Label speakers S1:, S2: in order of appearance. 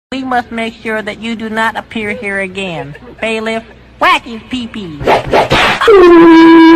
S1: We must make sure that you do not appear here again. Bailiff, whack his pee-pee.